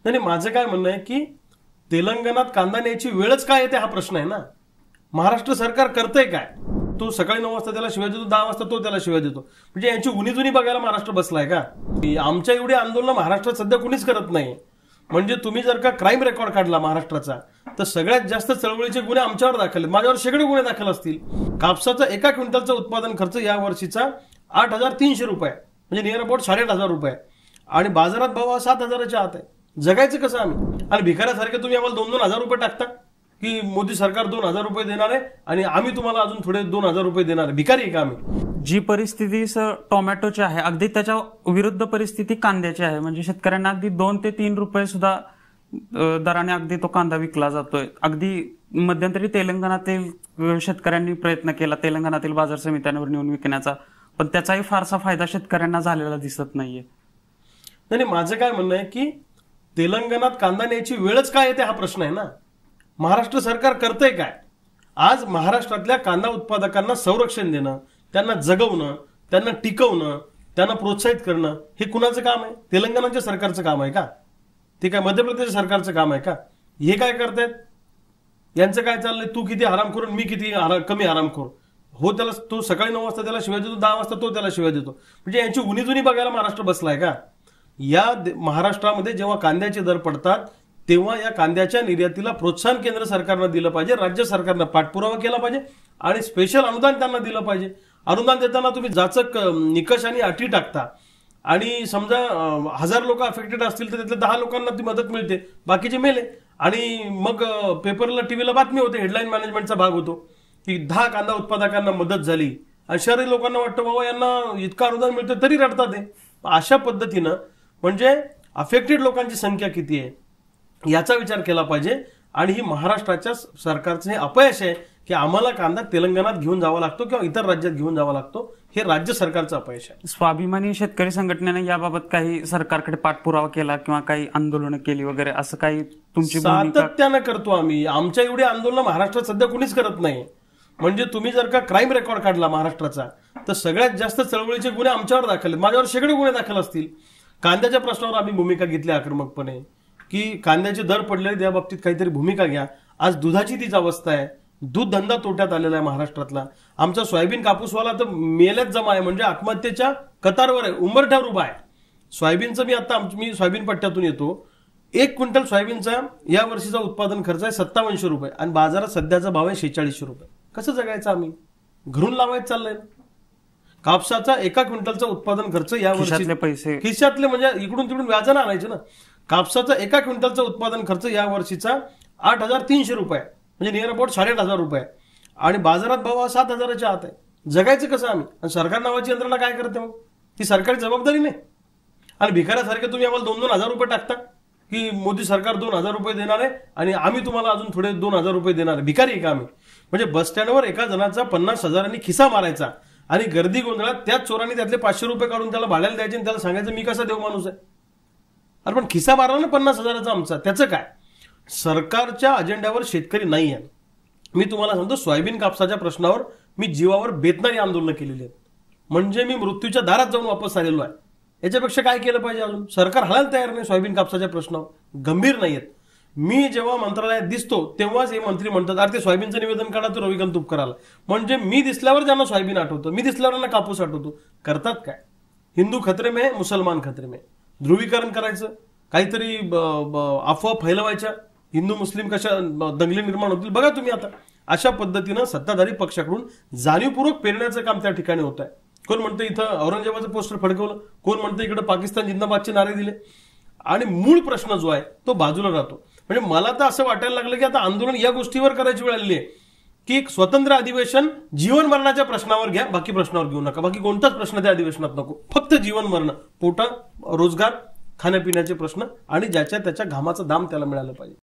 नाही, माझं काय म्हणणं आहे की तेलंगणात कांदा न्यायची वेळच काय येते हा प्रश्न आहे ना. महाराष्ट्र सरकार करतंय काय? तो सकाळी 9 वाजता त्याला शिवाय देतो, 10 वाजता तो त्याला शिवाय देतो. म्हणजे यांची उनी बघायला महाराष्ट्र बसलाय का? आमच्या एवढी आंदोलन महाराष्ट्रात सध्या कुणीच करत नाही. म्हणजे तुम्ही जर का क्राईम रेकॉर्ड काढला महाराष्ट्राचा तर सगळ्यात जास्त चळवळीचे गुन्हे आमच्यावर दाखल आहेत. माझ्यावर शेकडो गुन्हे दाखल असतील. कापसाचा 1 क्विंटलचा उत्पादन खर्च या वर्षीचा 8,300 रुपये, म्हणजे नियर अबाउट 8,500 रुपये, आणि बाजारात भाव हा 7,000च्या आत आहे. जगायचं कसं आम्ही? आणि भिकाऱ्यासारखे तुम्ही आम्हाला 2-2 हजार रुपये टाकता की मोदी सरकार 2,000 रुपये देणार आहे आणि आम्ही तुम्हाला अजून थोडे 2,000 रुपये देणार आहे. भिकारी आहे का आम्ही? जी परिस्थिती टोमॅटोची आहे अगदी त्याच्या विरुद्ध परिस्थिती कांद्याची आहे. म्हणजे शेतकऱ्यांना अगदी 2 ते 3 रुपये सुद्धा दराने अगदी तो कांदा विकला जातोय. अगदी मध्यंतरी तेलंगणातील शेतकऱ्यांनी प्रयत्न केला तेलंगणातील बाजार समित्यांवर नेऊन विकण्याचा, पण त्याचाही फारसा फायदा शेतकऱ्यांना झालेला दिसत नाहीये. नाही, माझं काय म्हणणं आहे की तेलंगणात कांदा न्यायची वेळच काय येते हा प्रश्न आहे ना. महाराष्ट्र सरकार करतंय काय? आज महाराष्ट्रातल्या कांदा उत्पादकांना संरक्षण देणं, त्यांना जगवणं, त्यांना टिकवणं, त्यांना प्रोत्साहित करणं हे कुणाचं काम आहे? तेलंगणाच्या सरकारचं काम आहे का? ते काय मध्य प्रदेश सरकारचं काम आहे का? हे काय करतायत? यांचं काय चाललंय? तू किती हरामखोर, मी किती कमी हरामखोर. हो, त्याला तो सकाळी 9 वाजता त्याला शिवाय देतो, 10 वाजता तो त्याला शिवाय देतो. म्हणजे यांची उनी बघायला महाराष्ट्र बसलाय का? या महाराष्ट्रामध्ये जेव्हा कांद्याचे दर पडतात तेव्हा या कांद्याच्या निर्यातीला प्रोत्साहन केंद्र सरकारनं दिलं पाहिजे, राज्य सरकारनं पाठपुरावा केला पाहिजे आणि स्पेशल अनुदान त्यांना दिलं पाहिजे. अनुदान देताना तुम्ही जाचक निकष आणि अटी टाकता आणि समजा 1000 लोक अफेक्टेड असतील तर त्यातल्या 10 लोकांना ती मदत मिळते, बाकीचे मेले. आणि मग पेपरला टीव्हीला बातमी होते, हेडलाईन मॅनेजमेंटचा भाग होतो की 10 कांदा उत्पादकांना मदत झाली आणि शहरी लोकांना वाटतं बाबा यांना इतकं अनुदान मिळतं तरी रडतात ते. अशा पद्धतीनं म्हणजे अफेक्टेड लोकांची संख्या किती आहे याचा विचार केला पाहिजे. आणि ही महाराष्ट्राच्या सरकारचं हे अपयश आहे की आम्हाला कांदा तेलंगणात घेऊन जावा लागतो किंवा इतर राज्यात घेऊन जावा लागतो. हे राज्य सरकारचं अपयश आहे. स्वाभिमानी शेतकरी संघटनेने याबाबत काही सरकारकडे पाठपुरावा केला किंवा काही आंदोलनं केली वगैरे असं काही तुमची सातत्यानं करतो आम्ही. आमच्या एवढी आंदोलनं महाराष्ट्रात सध्या कुणीच करत नाही. म्हणजे तुम्ही जर का क्राईम रेकॉर्ड काढला महाराष्ट्राचा तर सगळ्यात जास्त चळवळीचे गुन्हे आमच्यावर दाखल आहेत. माझ्यावर शेकडो गुन्हे दाखल असतील. कांद्याच्या प्रश्नावर आम्ही भूमिका घेतली आक्रमकपणे की कांद्याचे दर पडले त्या बाबतीत काहीतरी भूमिका घ्या. आज दुधाची तीच अवस्था आहे. दूध धंदा तोट्यात आलेला आहे महाराष्ट्रातला. आमचा सोयाबीन कापूसवाला तर मेल्याच जमा आहे, म्हणजे आत्महत्येच्या कतारवर आहे, उंबरठ्यावर उभा आहे. सोयाबीनचं मी सोयाबीन पट्ट्यातून येतो. 1 क्विंटल सोयाबीनचा या वर्षीचा उत्पादन खर्च आहे 5700 रुपये आणि बाजारात सध्याचा भाव आहे 4600 रुपये. कसं जगायचं आम्ही? घरून लावायचं चाललंय ना. कापसाचा 1 क्विंटलचा उत्पादन खर्च या वर्षी पैसे खिशातले म्हणजे इकडून तिकडून व्याजानं आणायचे ना. कापसाचा 1 क्विंटलचा उत्पादन खर्च या वर्षीचा 8,300 रुपये, म्हणजे नियर अबाउट 8,500 रुपये, आणि बाजारात भाव हा 7,000च्या आत आहे. जगायचं कसं आम्ही? आणि सरकार नावाची यंत्रणा काय करते मग? ती सरकारी जबाबदारी नाही. आणि भिकाऱ्यासारखे तुम्ही आम्हाला 2-2 हजार रुपये टाकता की मोदी सरकार 2,000 रुपये देणार आहे आणि आम्ही तुम्हाला अजून थोडे 2,000 रुपये देणार आहे. भिकारी आहे का आम्ही? म्हणजे बस स्टँडवर एका जणाचा 50,000 खिसा मारायचा आणि गर्दी गोंधळात त्याच चोरांनी त्यातले 500 रुपये काढून त्याला भाड्याला द्यायचे आणि त्याला सांगायचं मी कसा देव माणूस आहे. अरे पण खिसा मारला ना 50,000चा आमचा, त्याचं काय? सरकारच्या अजेंड्यावर शेतकरी नाही आहे. मी तुम्हाला सांगतो, सोयाबीन कापसाच्या प्रश्नावर मी जीवावर बेतणारी आंदोलनं केलेली आहेत. म्हणजे मी मृत्यूच्या दारात जाऊन वापस आलेलो आहे. याच्यापेक्षा काय केलं पाहिजे अजून? सरकार हलायला तयार नाही सोयाबीन कापसाच्या प्रश्नावर, गंभीर नाहीयेत. मी जेव्हा मंत्रालयात दिसतो तेव्हाच हे मंत्री म्हणतात अरे ते सोयाबीनचं निवेदन काढा तो रविकांत तुपकराला. म्हणजे मी दिसल्यावर ज्यांना सोयाबीन आठवतं, मी दिसल्यावर त्यांना कापूस आठवतो. करतात काय? हिंदू खतरे में, मुसलमान खतरे में. ध्रुवीकरण करायचं, काहीतरी अफवा फैलवायच्या, हिंदू मुस्लिम कशा दंगली निर्माण होतील बघा तुम्ही. आता अशा पद्धतीनं सत्ताधारी पक्षाकडून जाणीवपूर्वक पेरण्याचं काम त्या ठिकाणी होत आहे. कोण म्हणतं इथं औरंगजेबाचं पोस्टर फडकवलं, कोण म्हणतं इकडे पाकिस्तान जिंदाबादचे नारे दिले, आणि मूळ प्रश्न जो आहे तो बाजूला राहतो. म्हणजे मला तर असं वाटायला लागलं की आता आंदोलन या गोष्टीवर करायची वेळ आलेली आहे की एक स्वतंत्र अधिवेशन जीवन मरणाच्या प्रश्नावर घ्या, बाकी प्रश्नावर घेऊ नका. बाकी कोणताच प्रश्न त्या अधिवेशनात नको. फक्त जीवन मरण, पोटा, रोजगार, खाण्यापिण्याचे प्रश्न आणि ज्याच्या त्याच्या घामाचं दाम त्याला मिळालं पाहिजे.